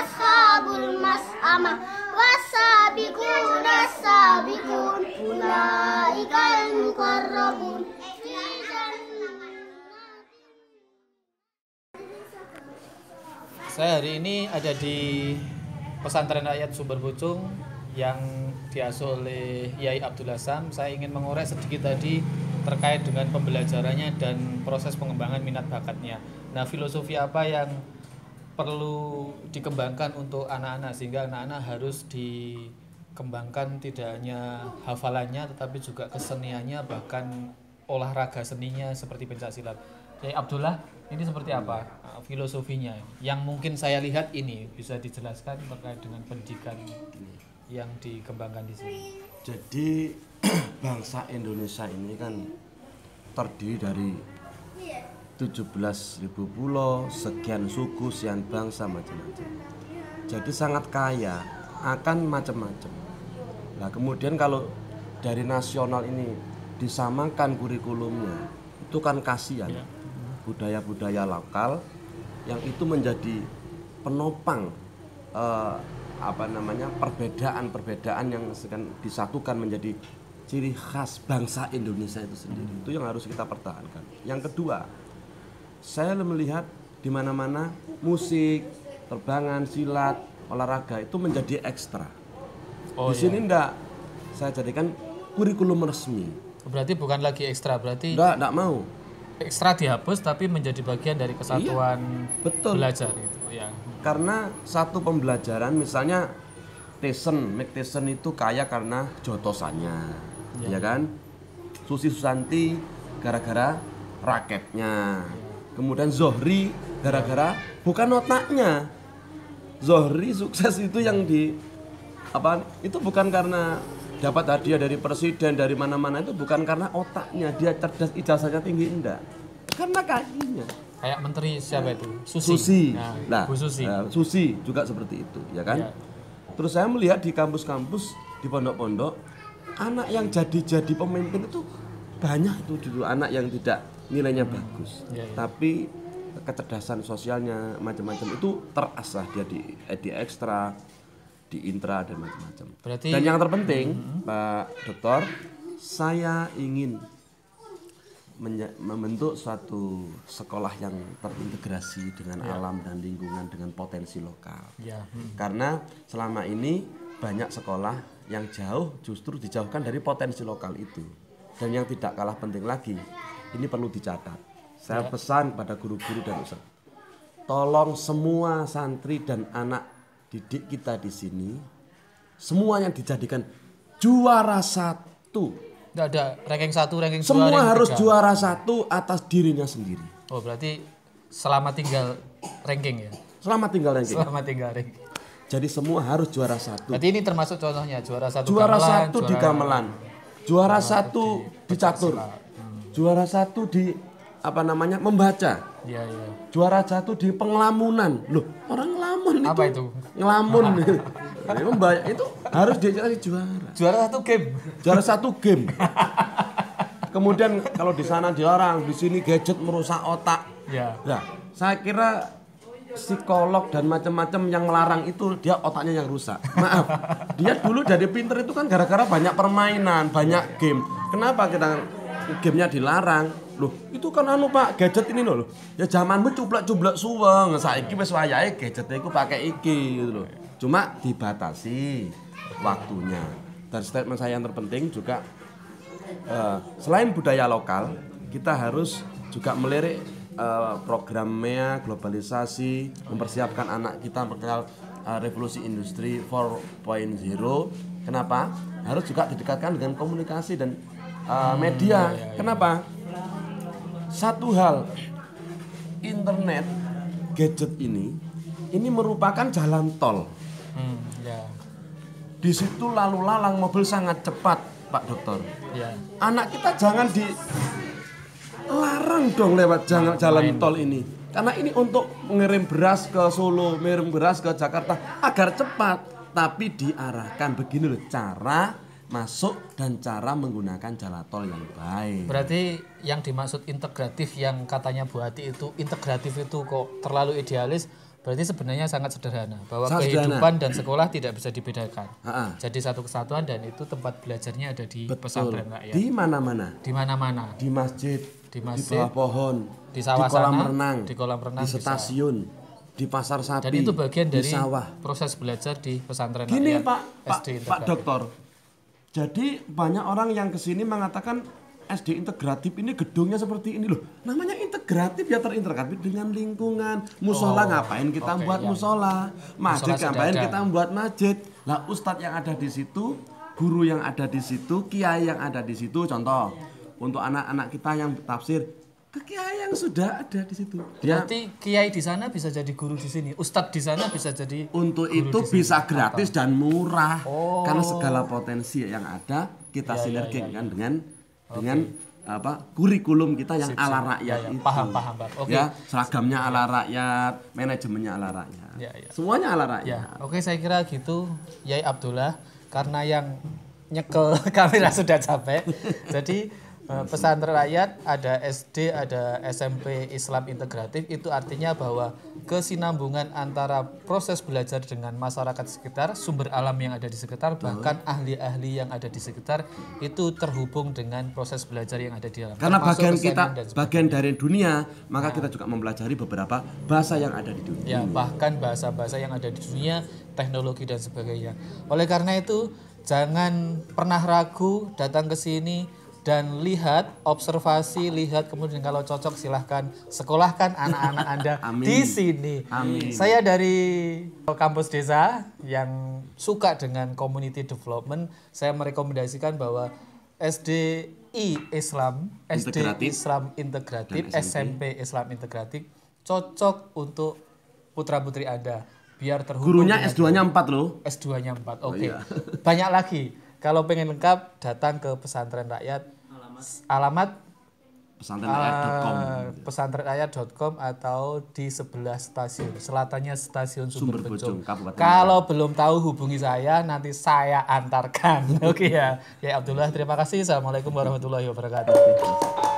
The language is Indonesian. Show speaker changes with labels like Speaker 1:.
Speaker 1: ashabul mas'amah wasabiqun as-sabiqun ulaikal muqarrabun.
Speaker 2: Saya hari ini ada di Pesantren Rakyat Sumber Pucung yang diasuh oleh Yai Abdul Hassam. Saya ingin mengorek sedikit tadi terkait dengan pembelajarannya dan proses pengembangan minat bakatnya. Nah, filosofi apa yang perlu dikembangkan untuk anak-anak sehingga anak-anak harus dikembangkan tidak hanya hafalannya tetapi juga keseniannya, bahkan olahraga seninya seperti pencaksilat. Yai Abdullah, ini seperti apa filosofinya yang mungkin saya lihat ini bisa dijelaskan terkait dengan pendidikan yang dikembangkan di sini.
Speaker 3: Jadi bangsa Indonesia ini kan terdiri dari 17.000 pulau, sekian suku, sekian bangsa, macam-macam. Jadi sangat kaya akan macam-macam. Nah, kemudian kalau dari nasional ini disamakan kurikulumnya, itu kan kasihan. Budaya-budaya lokal yang itu menjadi penopang perbedaan-perbedaan yang disatukan menjadi ciri khas bangsa Indonesia itu sendiri. Itu yang harus kita pertahankan. Yang kedua, saya melihat di mana-mana musik, terbangan, silat, olahraga itu menjadi ekstra. Di sini enggak saya jadikan kurikulum resmi.
Speaker 2: Berarti bukan lagi ekstra, berarti
Speaker 3: enggak mau.
Speaker 2: Ekstra dihapus tapi menjadi bagian dari kesatuan belajar itu ya.
Speaker 3: Karena satu pembelajaran misalnya Make Tyson itu kaya karena jotosannya, ya kan? Susi Susanti gara-gara raketnya. Kemudian Zohri gara-gara bukan otaknya. Zohri sukses itu yang itu bukan karena dapat hadiah dari presiden dari mana-mana, itu bukan karena otaknya, dia cerdas, ijazahnya tinggi, enggak. Karena kakinya.
Speaker 2: Kayak menteri siapa itu?
Speaker 3: Susi.
Speaker 2: Nah, Bu Susi.
Speaker 3: Susi juga seperti itu, ya kan? Ya. Terus saya melihat di kampus-kampus, di pondok-pondok, anak yang jadi pemimpin itu banyak itu dulu, anak yang tidak nilainya bagus. Tapi kecerdasan sosialnya macam-macam itu terasah dia di ekstra, di intra dan macam-macam. Dan yang terpenting, Pak Dokter, saya ingin membentuk suatu sekolah yang terintegrasi dengan alam dan lingkungan dengan potensi lokal. Karena selama ini banyak sekolah yang jauh justru dijauhkan dari potensi lokal itu. Dan yang tidak kalah penting lagi, ini perlu dicatat. Saya pesan pada guru-guru dan ustaz, tolong semua santri dan anak didik kita di sini semuanya dijadikan juara satu.
Speaker 2: Tidak ada ranking 1, ranking 2,
Speaker 3: semua
Speaker 2: ranking
Speaker 3: harus
Speaker 2: 3.
Speaker 3: Juara satu atas dirinya sendiri.
Speaker 2: Oh, berarti selama tinggal ranking ya?
Speaker 3: Selama tinggal ranking. Jadi semua harus juara satu.
Speaker 2: Berarti ini termasuk contohnya juara satu
Speaker 3: di gamelan, juara satu di catur, juara satu di membaca.
Speaker 2: Iya.
Speaker 3: Juara satu di pengelamunan. Loh, orang ngelamun itu.
Speaker 2: Apa itu?
Speaker 3: Ngelamun. Itu harus dikasih juara.
Speaker 2: Juara satu game.
Speaker 3: Juara satu game. Kemudian kalau di sana dilarang, di sini gadget merusak otak.
Speaker 2: Ya.
Speaker 3: Nah, saya kira psikolog dan macam-macam yang melarang itu dia otaknya yang rusak. Maaf. Dia dulu jadi pinter itu kan gara-gara banyak permainan, banyak game. Kenapa kita gamenya dilarang? Loh, itu kan Pak, gadget ini loh. Ya zamanmu cuplak-cuplak suweng. Saiki wis wayahe gadgetnya iku pakai iki gitu loh. Cuma dibatasi waktunya. Dan statement saya yang terpenting juga selain budaya lokal, kita harus juga melirik programnya globalisasi, mempersiapkan anak kita mengenal revolusi industri 4.0. Kenapa? Harus juga didekatkan dengan komunikasi dan media. Kenapa? Satu hal, internet, gadget ini merupakan jalan tol. Di situ lalu lalang mobil sangat cepat, Pak Dokter. Anak kita jangan dilarang dong lewat jalan tol ini. Karena ini untuk mengirim beras ke Solo, mengirim beras ke Jakarta agar cepat. Tapi diarahkan begini loh cara masuk dan cara menggunakan jalan tol yang baik.
Speaker 2: Berarti yang dimaksud integratif yang katanya Bu Hati itu integratif itu kok terlalu idealis, Berarti sebenarnya sangat sederhana bahwa
Speaker 3: Sangat
Speaker 2: kehidupan dan sekolah tidak bisa dibedakan.
Speaker 3: Ha-ha.
Speaker 2: Jadi satu kesatuan dan itu tempat belajarnya ada di
Speaker 3: Betul.
Speaker 2: pesantren rakyat.
Speaker 3: Di mana-mana.
Speaker 2: Di mana-mana.
Speaker 3: Di masjid,
Speaker 2: Di
Speaker 3: di
Speaker 2: masjid,
Speaker 3: bawah pohon,
Speaker 2: di sawah
Speaker 3: kolam
Speaker 2: sana,
Speaker 3: renang,
Speaker 2: di kolam renang
Speaker 3: di
Speaker 2: bisa.
Speaker 3: stasiun, di pasar sapi,
Speaker 2: Dan itu bagian
Speaker 3: di
Speaker 2: dari
Speaker 3: sawah.
Speaker 2: proses belajar di pesantren
Speaker 3: Gini
Speaker 2: rakyat
Speaker 3: Pak
Speaker 2: SD
Speaker 3: Pak
Speaker 2: integratif.
Speaker 3: Dokter. Jadi banyak orang yang kesini mengatakan SD integratif ini gedungnya seperti ini loh. Namanya integratif ya terintegratif dengan lingkungan. Musola ngapain kita
Speaker 2: oke,
Speaker 3: buat
Speaker 2: ya.
Speaker 3: musola? Masjid
Speaker 2: Musola sudah
Speaker 3: ngapain
Speaker 2: ada.
Speaker 3: kita membuat masjid? Lah ustadz yang ada di situ, guru yang ada di situ, kiai yang ada di situ. Contoh untuk anak-anak kita yang tafsir, ke kiai yang sudah ada di situ. Dia
Speaker 2: Berarti kiai di sana bisa jadi guru di sini, ustadz di sana bisa jadi
Speaker 3: untuk
Speaker 2: guru
Speaker 3: itu
Speaker 2: di sini.
Speaker 3: bisa gratis dan murah
Speaker 2: Oh.
Speaker 3: karena segala potensi yang ada kita sinergikan dengan apa kurikulum kita yang ala rakyat itu.
Speaker 2: Paham Pak. Oke.
Speaker 3: Ya, seragamnya ala rakyat, manajemennya ala rakyat.
Speaker 2: Ya.
Speaker 3: Semuanya ala
Speaker 2: Ya,
Speaker 3: rakyat.
Speaker 2: oke saya kira gitu Yai Abdullah karena yang nyekel kamera sudah capek. Jadi pesantren rakyat ada SD, ada SMP Islam integratif itu artinya bahwa kesinambungan antara proses belajar dengan masyarakat sekitar, sumber alam yang ada di sekitar, bahkan ahli-ahli yang ada di sekitar itu terhubung dengan proses belajar yang ada di dalam.
Speaker 3: Karena
Speaker 2: termasuk
Speaker 3: bagian
Speaker 2: kesenian
Speaker 3: kita
Speaker 2: dan sebagainya.
Speaker 3: bagian dari dunia, maka kita juga mempelajari beberapa bahasa yang ada di dunia.
Speaker 2: Ya, bahkan bahasa-bahasa yang ada di dunia, teknologi dan sebagainya. Oleh karena itu, jangan pernah ragu datang ke sini dan lihat, observasi, lihat kemudian kalau cocok silahkan sekolahkan anak-anak Anda
Speaker 3: Amin.
Speaker 2: di sini.
Speaker 3: Amin.
Speaker 2: Saya dari kampus desa yang suka dengan community development, saya merekomendasikan bahwa SDI Islam, SD
Speaker 3: Integratif.
Speaker 2: Islam integratif,
Speaker 3: Dan
Speaker 2: SMP Islam integratif cocok untuk putra-putri Anda biar terhubung
Speaker 3: Gurunya
Speaker 2: dengan-
Speaker 3: S2-nya 4 loh.
Speaker 2: S2-nya 4. Oke.
Speaker 3: iya.
Speaker 2: Banyak lagi. Kalau pengen lengkap datang ke pesantren rakyat. Alamat
Speaker 3: Pesantrenrakyat.com.
Speaker 2: pesantrenrakyat.com atau di sebelah stasiun. Selatannya stasiun Sumber
Speaker 3: Sumber
Speaker 2: Bojong.
Speaker 3: Bojong, Kabupaten
Speaker 2: Kalau belum tahu hubungi saya, nanti saya antarkan. Oke ya. Ya Abdullah, terima kasih. Assalamualaikum warahmatullahi wabarakatuh.